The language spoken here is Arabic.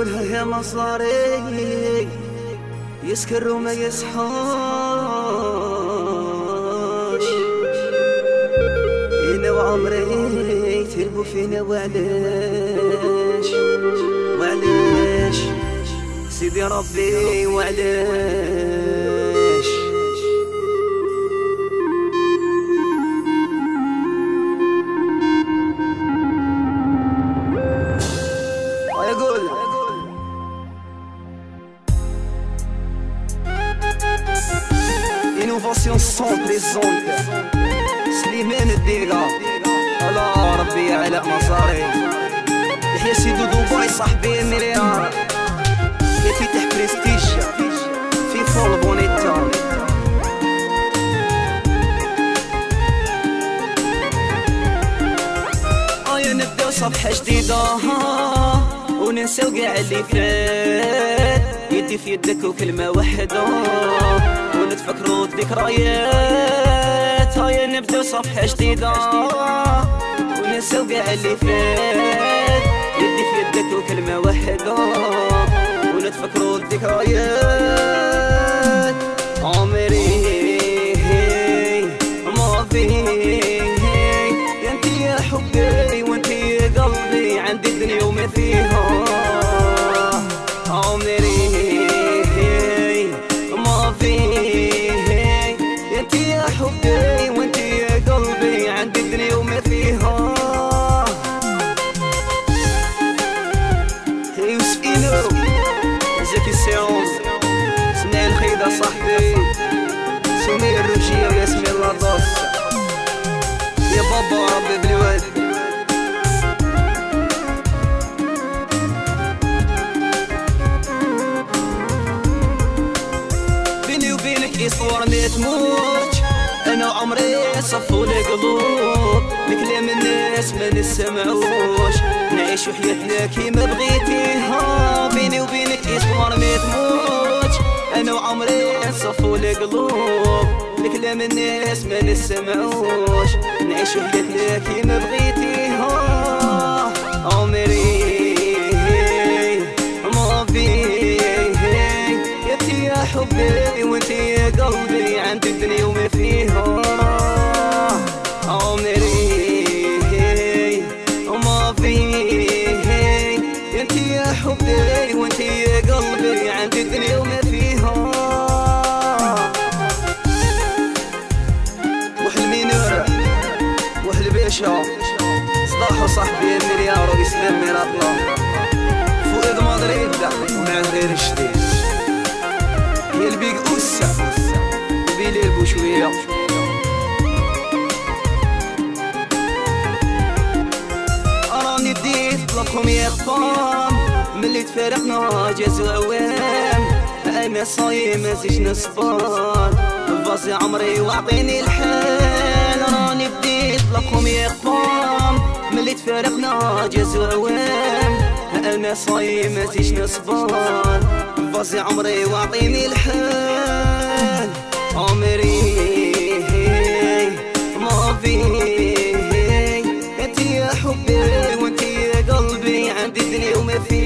يقولها يا مصاري يسكر وما يصحاش، انا وعمري تلبو فينا وعلاش وعلاش سيدي ربي وعلاش. Innovation son présente سليمان الديقة على ربي على مصاري يحيى سيدو دبي صاحبي مليار يفتح بريستيج في فول بونيتا. نبداو صفحة جديدة وننساو قاع اللي فات، يدي في يدك وكلمة وحدة ونتفكروا الذكريات. هيا نبداو صفحة جديدة وننساو قاع اللي فات، يدي في يدك وكلمة وحدة ونتفكروا الذكريات. عمري ماضي انتي يا حبي وانتي يا قلبي، عندي الدنيا وما فيها. عمري ماضي انتي يا حبي وانتي يا قلبي، عندي الدنيا وما فيها. يوسف إينو زكي سيون اسماعيل الخيضة صاحبي، سمير الرجية وياسمين لاطاس يا بابا ربي بالواد. بيني وبينك إصوار ما تموتش، أنا وعمري صفوا لي قلوب، لكلام الناس ما نسمعوش، نعيشو حياتنا كيما بغيتيها. بيني وبينك إصوار ما تموتش، أنا وعمري صفوا لي قلوب، لكلام الناس ما نسمعوش، نعيشو حياتنا كيما بغيتيها. عمري ماضي انتي يا حبي وانتي يا قلبي، عندي الدنيا وما فيها. عمري ماضي انتي يا حبي وانتي يا قلبي، عندي الدنيا وما فيها. صلاح وصاحبي المليار وإسلام ميراطلا فؤاد مدريد ومع غير الشديد، هي البيق أوسا وبيلي البوشوية. راني بديت طلبكم يا خطام ملي تفارقنا جازو عوام، أنا صايم مازيش نصبر بازي عمري واعطيني الحال. راني بديت طلبكم يا خطام ملي تفارقنا جازو عوام، أنا صايم مازيش نصبر بازي عمري واعطيني الحال. عمري ماضي انتي يا حبي وانتي يا قلبي، عندي الدنيا وما فيها.